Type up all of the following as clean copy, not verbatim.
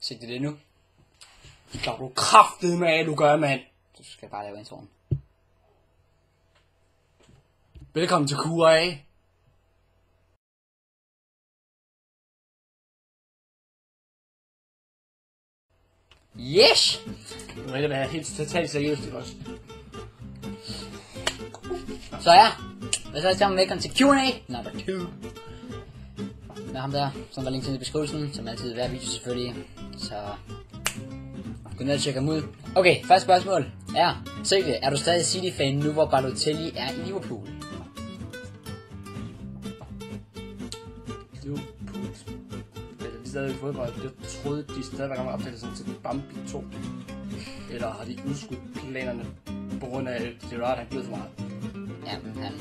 Sigte det nu. Det klarer du kraftet med, at du gør, mand. Du skal bare lave introen. Velkommen til Q&A. Yes! Nu er det være helt totalt seriøst, ikke også? Så ja, hvad så sammen velkommen til Q&A number 2. Med ham der, som var længe til i beskrivelsen, som altid i hver video selvfølgelig. Så gå ned og tjek ham ud. Okay, første spørgsmål er, Sigte, er du stadig City-fan nu, hvor Balotelli er i Liverpool? Liverpool. Eller de stadigvæk fodbold. Jeg troede, de stadigvæk har optaget sådan til Bambi 2. Eller har de udskudt planerne på grund af, at Gerrard har givet for meget? Ja, men han...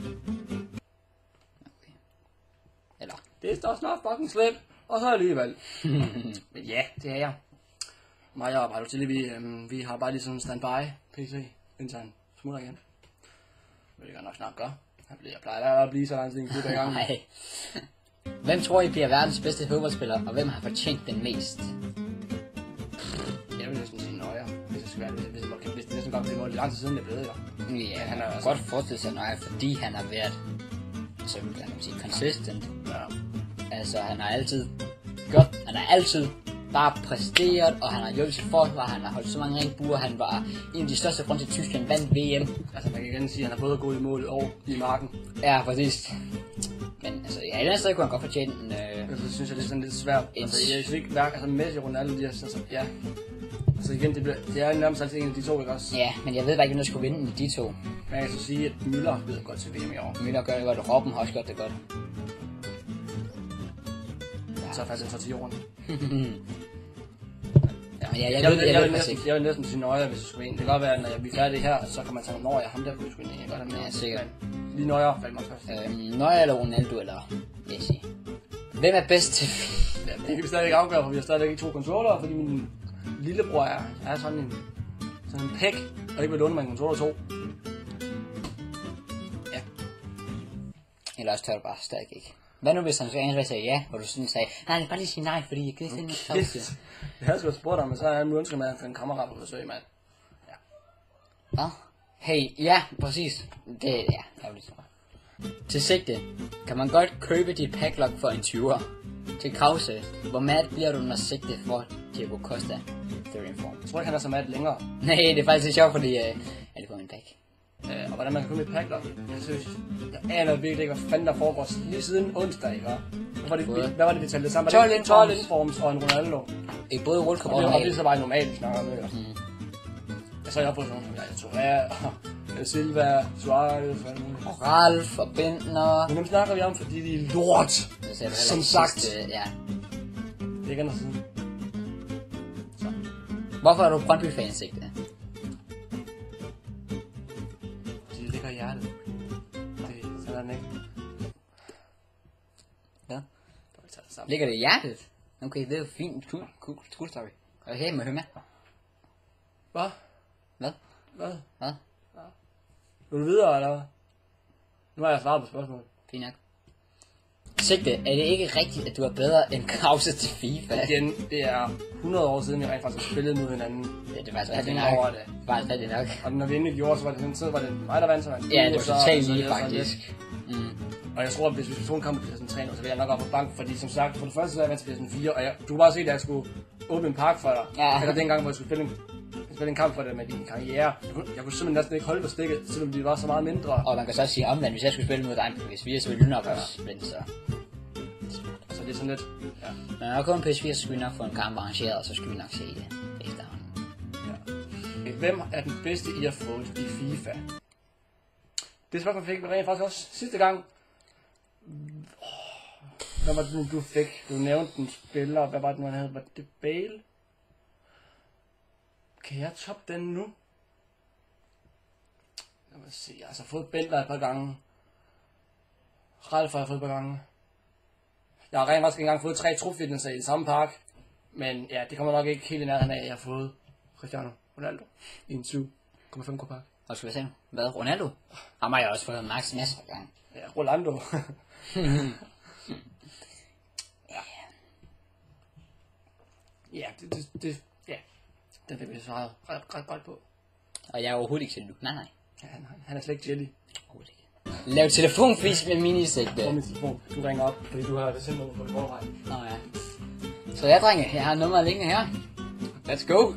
Okay. Eller... Det står snart fucking slemt. Og så alligevel. Men ja, det er jeg. Mig og Balotelli, vi har bare lige sådan en standby PC, indtil han smutter igen. Det vil jeg nok snart gøre. Jeg plejer at blive så lang tid en i gang. Nej. Hvem tror I bliver verdens bedste fodboldspiller, og hvem har fortjent den mest? Jeg vil næsten sige Neuer, hvis det skal være hvis det næsten godt bliver målet lang tid siden, det er blevet, jo. Ja, han har godt forestille sig Neuer, fordi han har været, så kan man sige, consistent. Ja. Altså, han har altid bare præsteret, og han har hjulpet sit forsvar, han har holdt så mange ringbuer, han var en af de største grunde til Tyskland vandt VM. Altså, man kan igen sige, at han har både gået i mål og i marken. Ja, præcis. Men altså, ja, i den sted kunne han godt fortjene den. Så synes jeg, det er sådan lidt svært. Altså, jeg synes ikke, altså Messi og Ronaldo, de er så, ja. Altså igen, det er nærmest altid en af de to, ikke også? Ja, men jeg ved bare ikke, hvem der skulle vinde de to. Men jeg kan så sige, at Müller ved godt til VM i år. Müller gør det godt, og Robben har også gjort det godt. Ja. Så faktisk en 10 år. Ja, men jeg vil næsten sige Neuer, hvis jeg skulle ind. Det kan godt være, at når vi er færdige her, så kan man tage Neuer. Ham der kunne jeg sgu ind. Jeg godt have med. Ja, sikkert. Lige Neuer faldt mig først. Neuer eller Ronaldo eller Messi. Hvem er bedst til Ja, det kan vi stadigvæk afgøre, for vi har stadigvæk ikke 2 controller, fordi min lillebror er sådan en pæk, og ikke vil låne mig en controller 2. Ja. Eller også tør du bare stadig ikke. Hvad nu hvis han så sagde ja, hvor du sådan sagde, nej, bare lige sige nej, fordi jeg gider ikke tavse. Jeg havde sgu da spurgt ham, men så er han ønsker med at få en kammerat på besøg, mand. Ja. Hvad? Hey, ja, præcis. Det er, ja, ærgerligt. Til Sigte, kan man godt købe dit packlog for en 20'er? Til Krause, hvor mad bliver du, når Sigte får Diego Costa 30 form? Jeg tror ikke, han er så mad længere. Nej, det er faktisk lidt sjovt, fordi er det på min pack. Og hvordan man kan købe et packlog? Jeg aner virkelig ikke, hvad fanden der foregår lige siden onsdag, ikke? Hvad var det, vi talte sammen? 12 informs og en Ronaldo. I både World Cup og det er så bare normalt, vi snakker om det. Så jeg har fået sådan nogle, Silva, Suarez, og Ralf og Bentner. Men dem snakker vi om, fordi de er lort. Som sagt. Ja. Det er ikke andet siden. Så. Hvorfor er du Brøndby-fan, Sigte? Fordi det ligger i hjertet. Det sådan er den ikke. Hvad? Ligger det i hjertet? Okay, det er jo fint. Cool story. Okay, må jeg høre med? Hvad? Hvad? Hvad? Hvad? Ja. Vil du videre, eller hvad? Nu har jeg svaret på spørgsmålet. Fint nok. Sigte, er det ikke rigtigt, at du er bedre end Krause til FIFA? Igen, det er 100 år siden, vi rent faktisk har spillet mod hinanden. Ja, det var altså rigtig nok. Det var altså rigtig nok. Og når vi endelig gjorde, så var det sådan tid, var det mig, der vandt, så var ja, det var totalt lige, faktisk. Og jeg tror, at hvis vi tog en kamp på PlayStation 3, så ville jeg nok op på bank, fordi som sagt, for det første så er jeg vant til PlayStation 4, og du kunne bare se, at jeg skulle åbne en park for dig. Ja. Eller dengang, hvor jeg skulle spille en kamp for dig med din karriere. Jeg kunne simpelthen næsten ikke holde på stikket, selvom de var så meget mindre. Og man kan så sige omvendt, hvis jeg skulle spille mod dig på PS4, så ville du nok også vinde, så... Så det er sådan lidt, ja. Men når jeg kommer på PS4, så skulle vi nok få en kamp arrangeret, og så skulle vi nok se det efterhånden. Ja. Hvem er den bedste, I har fået i FIFA? Det spørgsmål fik vi rent faktisk også sidste gang. Hvad var det nu, du fik? Du nævnte en spiller. Hvad var det nu, han havde? Var det Bale? Kan jeg toppe den nu? Lad mig se. Jeg har altså fået Bentner et par gange. Ralf har jeg fået et par gange. Jeg har rent faktisk engang fået 3 trofitnesser i den samme park. Men ja, det kommer nok ikke helt i nærheden af, at jeg har fået Cristiano Ronaldo i en 7,5 park. Og skal vi se, hvad? Ronaldo? Ham har jeg også fået max masser af gange. Ja, Rolando. Ja, ja. Den fik vi svaret ret godt på. Og jeg er overhovedet ikke jaloux. Nej. Ja, han er slet ikke jelly. Overhovedet ikke. Lav telefonfis med minisigte. På min telefon. Du ringer op, fordi du har det simpelthen på det forvejen. Nå ja. Så ja, drenge, jeg har nummeret liggende her. Let's go.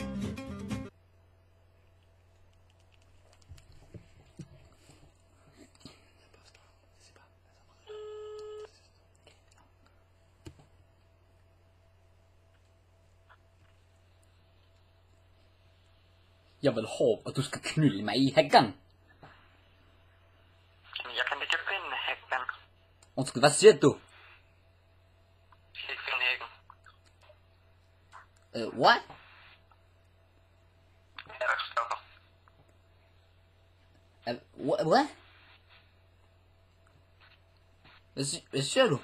Jeg vil håbe, og du skal knylle mig i hækken. Jeg kan ikke finde hækken. Undskyld, hvad siger du? Jeg kan ikke finde hækken. What? Ja, der stopper. Hvad? Hvad siger du?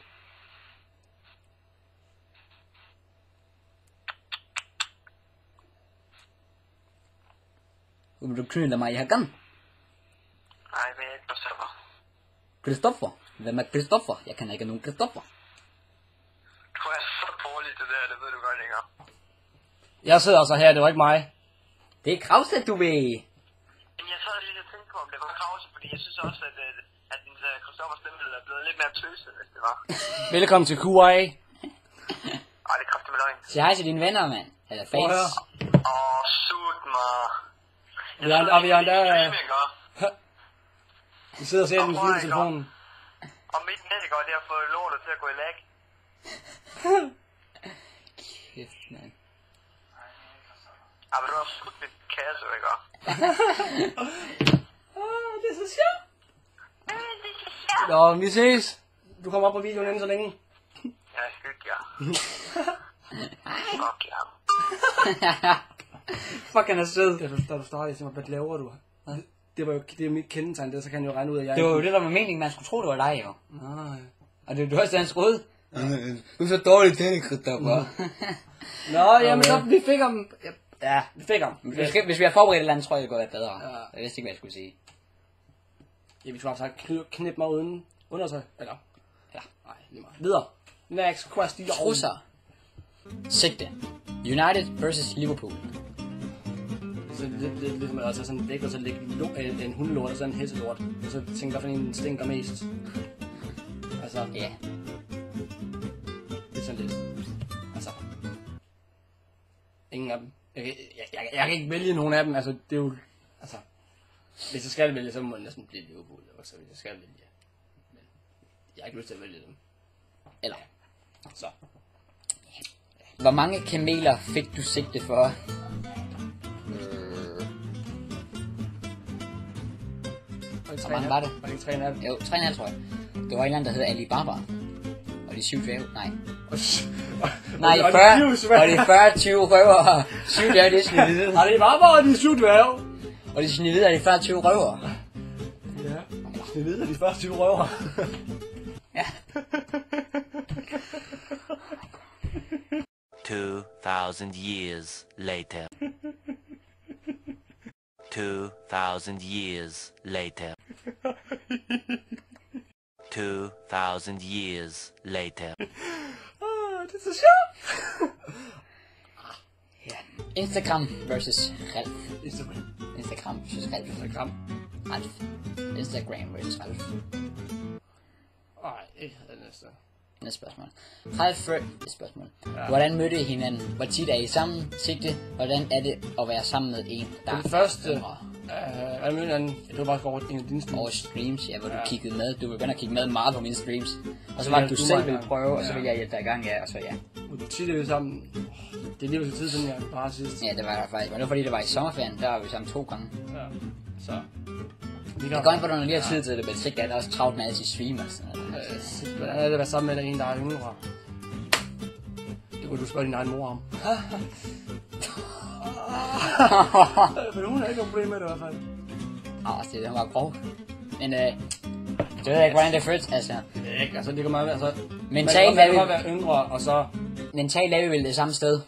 Vil du knylle mig i hækken? Nej, jeg ved ikke, der stopper. Christoffer? Hvem er Christoffer? Jeg kender ikke nogen Christoffer. Du er så dårlig det der, det ved du godt ikke om. Jeg sidder altså her, det var ikke mig. Det er Krause, du ved. Men jeg sad lige og tænkte på, om det var Krause, fordi jeg synes også, at den Christoffers stemme er blevet lidt mere tøset, hvis det var. Velkommen til QA. Ej, det kræfter med løgn. Sig hej til dine venner, mand. Eller fans. Sut mig. Vi har endda... Vi sidder og ser den fine telefonen. Og mit net i går, det har fået lortet til at gå i lag. Kæft, mand. Ja, men du har skudt mit kasse, ikke? Det er så sjovt. Nå, vi ses. Du kommer op på videoen inden så længe. Ja, hygge jer. Fuck jer. Fuck, han er sød. Da du startede, jeg tænkte, hvad laver du? Det var jo det er mit kendetegn, det så kan jeg jo regne ud, at jeg... Det var jo det, der var meningen. Man skulle tro, det var dig, jo. Nej. Og det var også hans råd. Du er så dårlig til det, Christoffer. Nå, jamen så, vi fik ham... Ja, vi fik ham. Hvis vi har forberedt et eller andet, tror jeg, det kunne være bedre. Ja. Jeg vidste ikke, hvad jeg skulle sige. Ja, vi skulle have sagt, knip mig uden undertøj. Eller? Ja. Nej, lige meget. Videre. Next question. Trusser. Sigte. United versus Liverpool. Så lidt med at tage sådan en dæk, og så lægge en hundelort og så en hesselort. Og så tænke, hvad for en stinker mest. Altså, Ja. det er sådan lidt. Altså. Ingen af dem. Jeg kan ikke vælge nogen af dem. Altså, det er jo... Altså, hvis jeg skal vælge, så må det næsten blive Liverpool. Så hvis jeg skal vælge. Men jeg har ikke lyst til at vælge dem. Eller. Så. Hvor mange kameler fik du sigte for? Hvor mange var det? Var det ikke 3,5? Jo, 3,5 tror jeg. Det var en eller anden, der hedder Alibaba. Og de 7 dvæve. Nej. Nej, 40. Og de 40, 20 røver. 7 dvæve, det er snivide. Og det var bare de 7 dværge. Og de snivide er de 40, 20 røver. Ja. Det ved de første 20 røver. Ja. 2,000 years later. 2,000 years later. 2,000 years later. Det er så sjovt. Ja. Instagram versus Ralf. Instagram. Instagram versus Ralf. Instagram. Ralf. Instagram versus Ralf. Nej, ikke det næste. Næste spørgsmål. Spørgsmål. Hvordan mødte I hinanden? Hvor tit er I sammen? Sigte. Hvordan er det at være sammen med en, der Det første, yngre? jeg mødte han, jeg tror bare over en af dine streams. Over streams, ja, hvor du kiggede med. Du begynder at kigge med meget på mine streams. Og så var det, du selv ville prøve, og så ville jeg hjælpe dig i gang, ja, og så ja. Tit er vi sammen. Det er lige så tid siden, jeg bare sidst. Ja, det var der faktisk. Men det var fordi, det var i sommerferien, der var vi sammen 2 gange. Ja, så. Det er godt, hvordan du lige har tid til det, men sikkert er der også travlt med alle de stream og sådan noget. Hvordan er det at være sammen med en, der er yngre? Det kunne du spørge din egen mor om. Men hun har ikke noget problem med det i hvert fald. Det var grov. Men det ved jeg ikke, hvordan det føles, altså. Ikke, altså det kan meget være, altså... Mentalt man kan godt være yngre, og så... Mentalt er vi vel det samme sted.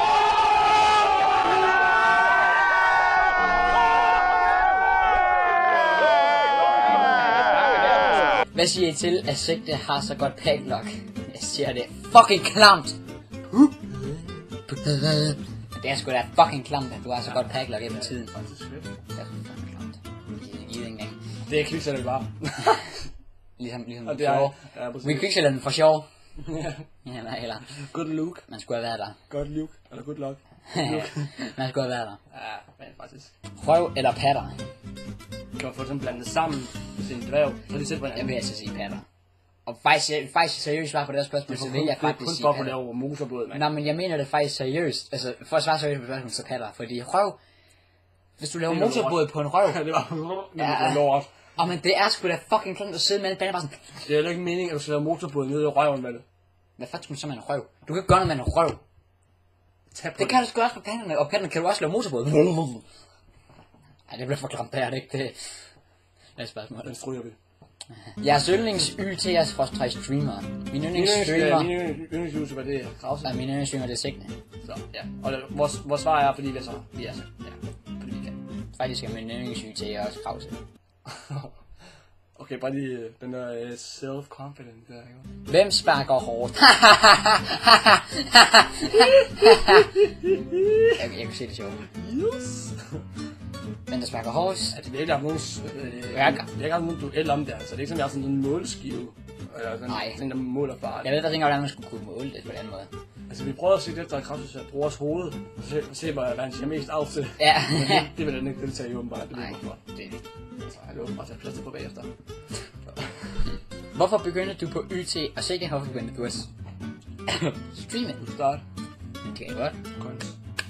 Hvad siger I til, at Sigte har så godt padlock? Jeg siger det fucking klamt. Det er sgu da fucking klamt, at du har så godt packlog gennem tiden. Det er fedt. Det er sgu fucking klamt. Det giver ikke engang. Det er quicksælger bare. Ligesom Og det er sjov. ja, præcis. Vi quicksælger den for sjov. Ja, nej, eller. Good look. Man skulle have været der. Good look. Eller good luck. Man skulle have været der. Ja, men faktisk. Røv eller patter? Kan man få sådan blandet sammen til en dværg, så de sætter på en Jeg anden. vil altså sige patter. Og faktisk seriøst svar på det her spørgsmål, så vil jeg faktisk kun sige for at få patter. det over motorbåd, mand. Nej, men jeg mener det faktisk seriøst. Altså, for at svare seriøst på spørgsmålet, så patter. Fordi røv... Hvis du laver Det er motorbåd på en røv... Det var Ja. lort. Og men det er sgu da fucking klemt at sidde med en bane bare sådan... Det er heller ikke meningen, at du skal lave motorbåd nede i røven med det. Hvad fanden skulle man så med en røv? Du kan ikke gøre noget med en røv. Tag på Det kan du sgu også på panderne, og panderne kan du også lave motorbåd. Ej, det bliver for klamt, det er det ikke. Det er et spørgsmål. Den stryger vi. Jeres yndlings YT'ers/streamer. Min yndlingsstreamer... Min yndlings-YouTuber, det er Krause. Nej, min yndlingsstreamer, det er Signe. Så, ja. Og vores svar er, fordi vi er så. Vi er så. Ja. Fordi vi kan. Faktisk er min yndlings YT også Krause. Okay, bare lige den der self-confident der, ikke? Hvem sparker hårdt? jeg kan se det sjovt. Yes! Men der sparker hårdt. Altså, vi har ikke haft nogen... Jeg har ikke haft nogen duel om det, altså. Det er ikke sådan, jeg har sådan en målskive. Eller sådan, Nej. sådan der måler bare. Jeg ved faktisk ikke, hvordan man skulle kunne måle det på den måde. Altså, vi prøvede at se det efter Krauses brors hoved. Se, hvad han siger mest af til. Ja. Det vil han ikke deltage i, åbenbart. Det ved jeg Nej, hvorfor. det er det. Så han vil åbenbart tage plads på bagefter. Hvorfor begyndte du på YT, og sikkert hvorfor begyndte du at streame? Start. Det kan jeg godt. Kunst.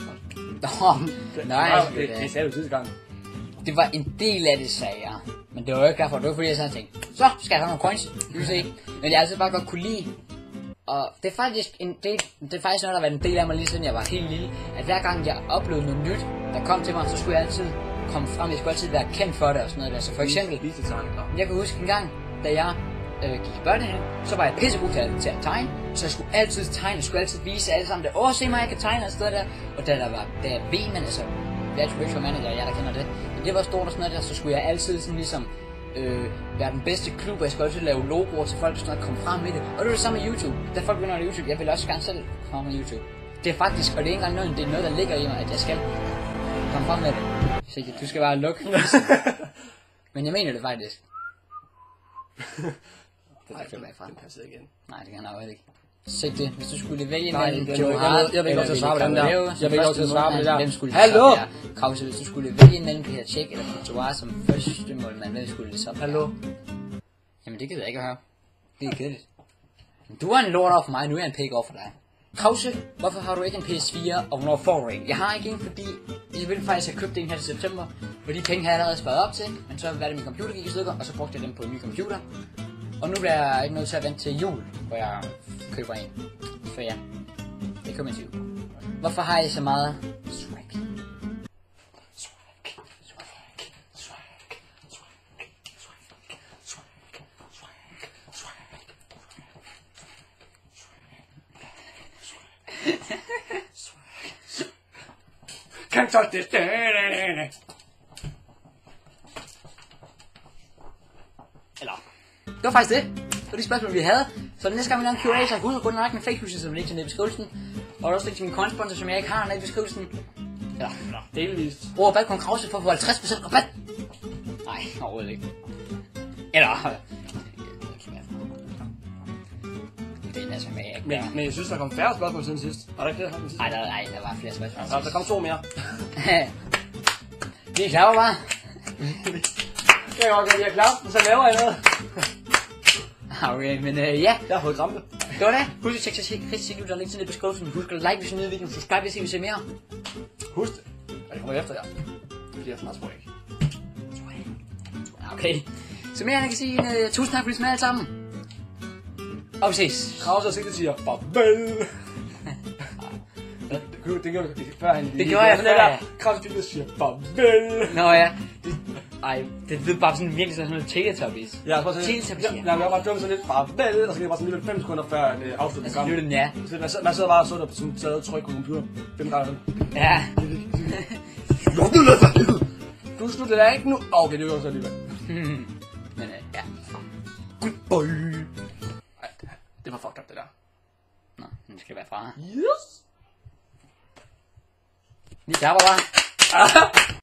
Nej, Det sagde du sidste gang. det var en del af det, sagde jeg. Men det var jo ikke derfor, det var fordi jeg sådan tænkte, så skal jeg have nogle coins, YT. Men jeg altid bare godt kunne lide. Og det er faktisk en del, det er faktisk noget, der har været en del af mig lige siden jeg var helt lille. At hver gang jeg oplevede noget nyt, der kom til mig, så skulle jeg altid komme frem. Jeg skulle altid være kendt for det og sådan noget der. Så for eksempel, Vise tegn, klar. jeg kan huske en gang, da jeg gik i børnehave, så var jeg pissegod til at tegne, så jeg skulle altid tegne, jeg skulle altid vise alle sammen det. Se mig, jeg kan tegne og sådan der. Og da jeg ved, man altså, Virtual Manager, jeg der kender det, men det var stort og sådan noget der, så skulle jeg altid sådan ligesom være den bedste klub, og jeg skulle altid lave logoer til folk, og sådan noget, komme frem med det. Og det var det samme med YouTube. Da folk begynder at YouTube, jeg vil også gerne selv komme med YouTube. Det er faktisk, og det er ikke engang noget, det er noget, der ligger i mig, at jeg skal komme frem med det. Sikkert, du skal bare lukke. Men jeg mener det faktisk. Det er ikke fra. Den passer igen. Nej, det kan han jo ikke. Sigte, hvis du skulle vælge Nej, mellem jeg Joe ved- Hart jeg ved ikke, eller om jeg svarer på den der. Caballero Jeg som ved ikke, om første jeg svarer på det målmand, der. hvem skulle Hallo? det så være? Krause, hvis du skulle vælge mellem Peter Cech eller Courtois som første målmand, hvem skulle det så være? Hallo? Jamen det gider jeg ikke at høre. Det er kedeligt. Men du er en lort over for mig, nu er jeg en pæk over for dig. Krause, hvorfor har du ikke en PS4, og hvornår får du en? Jeg har ikke en, fordi jeg ville faktisk have købt en her til september, for de penge har jeg allerede sparet op til, men så var det min computer gik i stykker, og så brugte jeg dem på en ny computer. Og nu bliver jeg ikke nødt til at vente til jul, hvor jeg køber en. Så ja, det kommer til jul. Hvorfor har I så meget swag? Can't touch this. Eller, det var faktisk det. Det var de spørgsmål, vi havde. Så næste gang vi laver en Q&A, så husk at gå ned med fake som link til nede i beskrivelsen. Og også link til min coinsponsor, som jeg ikke har nede i beskrivelsen. Eller, Delvist. brug Balkon Krause for at få 50% rabat. Nej, overhovedet ikke. Eller, det er en som jeg ikke gør. Men jeg synes, der kom færre spørgsmål siden sidst. Var der ikke det? Nej, der var flere spørgsmål. Ja, der kom 2 mere. Vi er klar over bare. Det er godt, at vi er klar, så laver jeg noget. Okay, men ja. Jeg har fået krampe. Det var det. Husk at tjekke sig kritisk, der er link til det i beskrivelsen. Husk at like, hvis I nyder videoen. Subscribe, hvis I vil se mere. Husk det. Og det kommer efter jer. Det bliver snart sprøjt. Okay. Så mere, jeg kan sige tusind tak for det med alle sammen. Og vi ses. Krause og Sigte siger farvel. Det gjorde du før han. Det gjorde jeg før. Krause og Sigte siger farvel. Nå ja. Det lyder bare sådan virkelig sådan noget teletubbies. Ja, jeg tror sådan Teletubbies, lidt. Jeg var bare dumt sådan lidt farvel, og så gik jeg bare sådan lidt 5 sekunder før en afslutning Altså, kom. lytten, ja. Så man sidder bare og så der på sådan taget tryk på computer. 5 gange. Ja. Du slutter da ikke nu. Okay, det gør så alligevel. Men ja. Goodbye. Ej, det var fucked up det der. Nå, nu skal jeg være fra. Yes. Vi klapper bare.